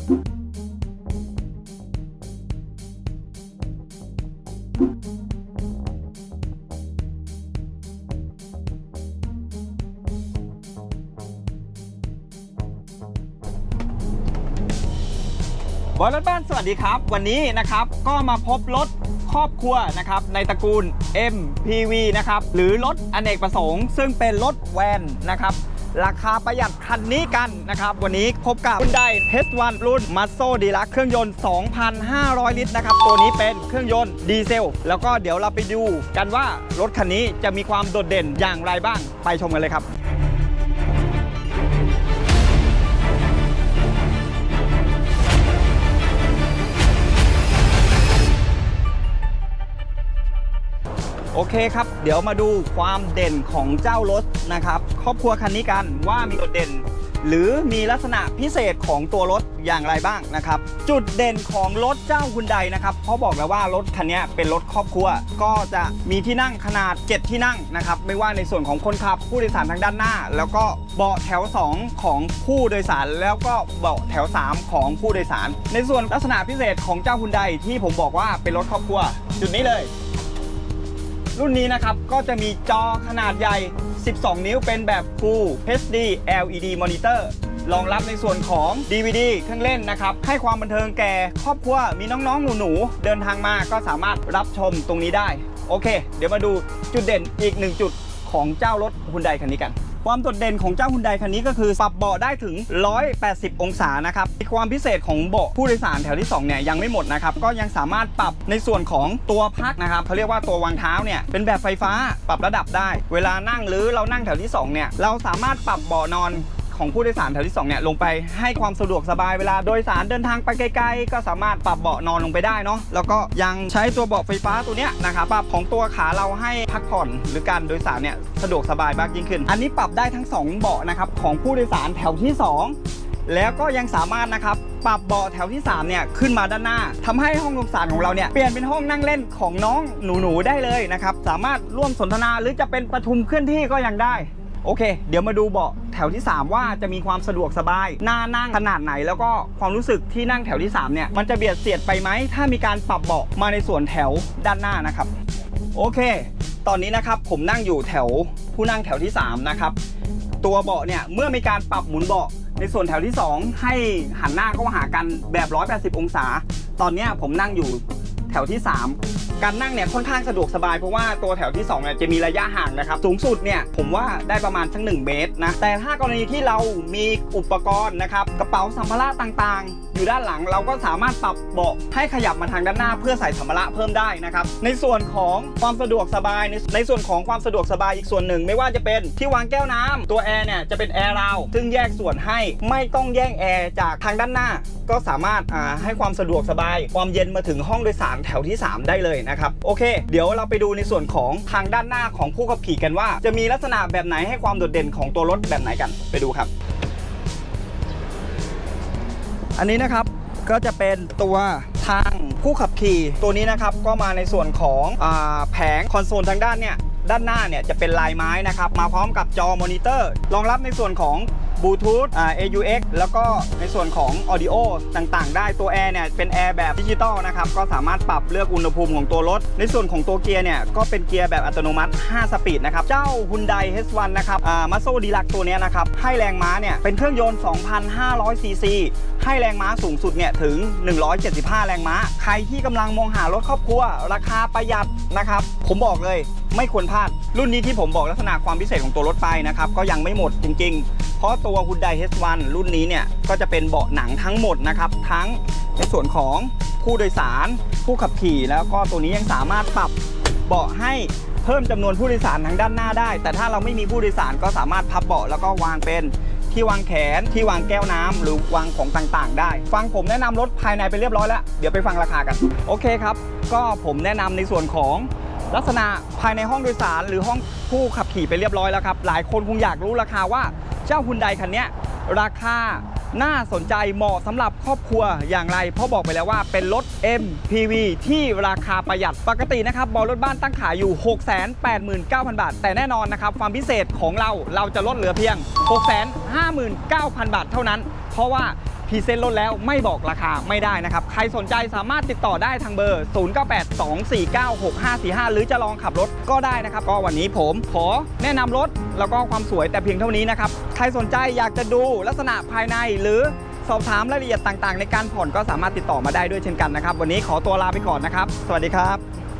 บอยรถบ้านสวัสดีครับวันนี้นะครับก็มาพบรถครอบครัวนะครับในตระกูล MPV นะครับหรือรถอเนกประสงค์ซึ่งเป็นรถแวนนะครับราคาประหยัดคันนี้กันนะครับวันนี้พบกับ Hyundai H1 รุ่น Mazzo Deluxe เครื่องยนต์ 2,500 ลิตรนะครับตัวนี้เป็นเครื่องยนต์ดีเซลแล้วก็เดี๋ยวเราไปดูกันว่ารถคันนี้จะมีความโดดเด่นอย่างไรบ้างไปชมกันเลยครับโอเคครับเดี๋ยวมาดูความเด่นของเจ้ารถนะครับครอบครัวคันนี้กันว่ามีจุดเด่นหรือมีลักษณะพิเศษของตัวรถอย่างไรบ้างนะครับจุดเด่นของรถเจ้า Hyundai นะครับเขาบอกแล้วว่ารถคันนี้เป็นรถครอบครัวก็จะมีที่นั่งขนาด7ที่นั่งนะครับไม่ว่าในส่วนของคนขับผู้โดยสารทางด้านหน้าแล้วก็เบาะแถว2ของผู้โดยสารแล้วก็เบาะแถว3ของผู้โดยสารในส่วนลักษณะพิเศษของเจ้า Hyundai ที่ผมบอกว่าเป็นรถครอบครัวจุดนี้เลยรุ่นนี้นะครับก็จะมีจอขนาดใหญ่ 12 นิ้วเป็นแบบ Full HD LED Monitor รองรับในส่วนของ DVD เครื่องเล่นนะครับให้ความบันเทิงแก่ครอบครัวมีน้องๆหนูๆเดินทางมาก็สามารถรับชมตรงนี้ได้โอเคเดี๋ยวมาดูจุดเด่นอีก1จุดของเจ้ารถ Hyundai คันนี้กันความโดดเด่นของเจ้า Hyundai คันนี้ก็คือปรับเบาะได้ถึง180องศานะครับความพิเศษของเบาะผู้โดยสารแถวที่2เนี่ยยังไม่หมดนะครับก็ยังสามารถปรับในส่วนของตัวพักนะครับเขาเรียกว่าตัววางเท้าเนี่ยเป็นแบบไฟฟ้าปรับระดับได้เวลานั่งหรือเรานั่งแถวที่2เนี่ยเราสามารถปรับเบาะนอนของผู้โดยสารแถวที่2เนี่ยลงไปให้ความสะดวกสบายเวลาโดยสารเดินทางไปไกลๆก็สามารถปรับเบาะนอนลงไปได้เนาะแล้วก็ยังใช้ตัวเบาะไฟฟ้าตัวเนี้ยนะครับปรับของตัวขาเราให้พักผ่อนหรือการโดยสารเนี่ยสะดวกสบายมากยิ่งขึ้นอันนี้ปรับได้ทั้ง2เบาะนะครับของผู้โดยสารแถวที่2แล้วก็ยังสามารถนะครับปรับเบาะแถวที่3เนี่ยขึ้นมาด้านหน้าทำให้ห้องโดยสารของเราเนี่ยเปลี่ยนเป็นห้องนั่งเล่นของน้องหนูๆได้เลยนะครับสามารถร่วมสนทนาหรือจะเป็นประชุมเคลื่อนที่ก็ยังได้โอเคเดี๋ยวมาดูเบาะแถวที่3ว่าจะมีความสะดวกสบายน่านั่งขนาดไหนแล้วก็ความรู้สึกที่นั่งแถวที่3เนี่ยมันจะเบียดเสียดไปไหมถ้ามีการปรับเบาะมาในส่วนแถวด้านหน้านะครับโอเคตอนนี้นะครับผมนั่งอยู่แถวผู้นั่งแถวที่3นะครับตัวเบาะเนี่ยเมื่อมีการปรับหมุนเบาะในส่วนแถวที่2ให้หันหน้าเข้าหากันแบบ180องศาตอนนี้ผมนั่งอยู่แถวที่3การนั่งเนี่ยค่อนข้างสะดวกสบายเพราะว่าตัวแถวที่2เนี่ยจะมีระยะห่างนะครับสูงสุดเนี่ยผมว่าได้ประมาณสัก1 เมตรนะแต่ถ้ากรณีที่เรามีอุปกรณ์นะครับกระเป๋าสัมภาระต่างๆอยู่ด้านหลังเราก็สามารถปรับเบาะให้ขยับมาทางด้านหน้าเพื่อใส่สัมภาระเพิ่มได้นะครับในส่วนของความสะดวกสบายในส่วนของความสะดวกสบายอีกส่วนหนึ่งไม่ว่าจะเป็นที่วางแก้วน้ำตัวแอร์เนี่ยจะเป็นแอร์ราวซึ่งแยกส่วนให้ไม่ต้องแย่งแอร์จากทางด้านหน้าก็สามารถให้ความสะดวกสบายความเย็นมาถึงห้องโดยสารแถวที่3ได้เลยนะครับโอเคเดี๋ยวเราไปดูในส่วนของทางด้านหน้าของผู้ขับขี่กันว่าจะมีลักษณะแบบไหนให้ความโดดเด่นของตัวรถแบบไหนกันไปดูครับอันนี้นะครับก็จะเป็นตัวทางผู้ขับขี่ตัวนี้นะครับก็มาในส่วนของแผงคอนโซลทางด้านเนี่ยด้านหน้าเนี่ยจะเป็นลายไม้นะครับมาพร้อมกับจอมอนิเตอร์รองรับในส่วนของบลูทูธAUX แล้วก็ในส่วนของ Audio ต่างๆได้ตัวแอร์เนี่ยเป็นแอร์แบบดิจิตอลนะครับก็สามารถปรับเลือกอุณหภูมิของตัวรถในส่วนของตัวเกียร์เนี่ยก็เป็นเกียร์แบบอัตโนมัติ5สปีดนะครับเจ้า Hyundai H1 นะครับMazzo Deluxe ตัวนี้นะครับให้แรงม้าเนี่ยเป็นเครื่องยนต์ 2,500 ซีซีให้แรงม้าสูงสุดเนี่ยถึง175แรงม้าใครที่กำลังมองหารถครอบครัวราคาประหยัดนะครับผมบอกเลยไม่ควรพลาดรุ่นนี้ที่ผมบอกลักษณะความพิเศษของตัวรถไปนะครับก็ยังไม่หมดจริงๆเพราะตัว Hyundai H1 รุ่นนี้เนี่ยก็จะเป็นเบาะหนังทั้งหมดนะครับทั้งในส่วนของผู้โดยสารผู้ขับขี่แล้วก็ตัวนี้ยังสามารถปรับเบาะให้เพิ่มจำนวนผู้โดยสารทางด้านหน้าได้แต่ถ้าเราไม่มีผู้โดยสารก็สามารถพับเบาะแล้วก็วางเป็นที่วางแขนที่วางแก้วน้ำหรือวางของต่างๆได้ฟังผมแนะนำรถภายในไปเรียบร้อยแล้วเดี๋ยวไปฟังราคากันโอเคครับก็ผมแนะนำในส่วนของลักษณะภายในห้องโดยสารหรือห้องผู้ขับขี่ไปเรียบร้อยแล้วครับหลายคนคงอยากรู้ราคาว่าเจ้า Hyundai คันนี้ราคาน่าสนใจเหมาะสำหรับครอบครัวอย่างไรเพราะบอกไปแล้วว่าเป็นรถ MPV ที่ราคาประหยัดปกตินะครับบอลรถบ้านตั้งขายอยู่ 689,000 บาทแต่แน่นอนนะครับความพิเศษของเราจะลดเหลือเพียง 659,000 บาทเท่านั้นเพราะว่าพรีเซนต์รถแล้วไม่บอกราคาไม่ได้นะครับใครสนใจสามารถติดต่อได้ทางเบอร์ 0982496545 หรือจะลองขับรถก็ได้นะครับก็วันนี้ผมขอแนะนำรถแล้วก็ความสวยแต่เพียงเท่านี้นะครับใครสนใจอยากจะดูลักษณะภายในหรือสอบถามรายละเอียดต่างๆในการผ่อนก็สามารถติดต่อมาได้ด้วยเช่นกันนะครับวันนี้ขอตัวลาไปก่อนนะครับสวัสดีครับ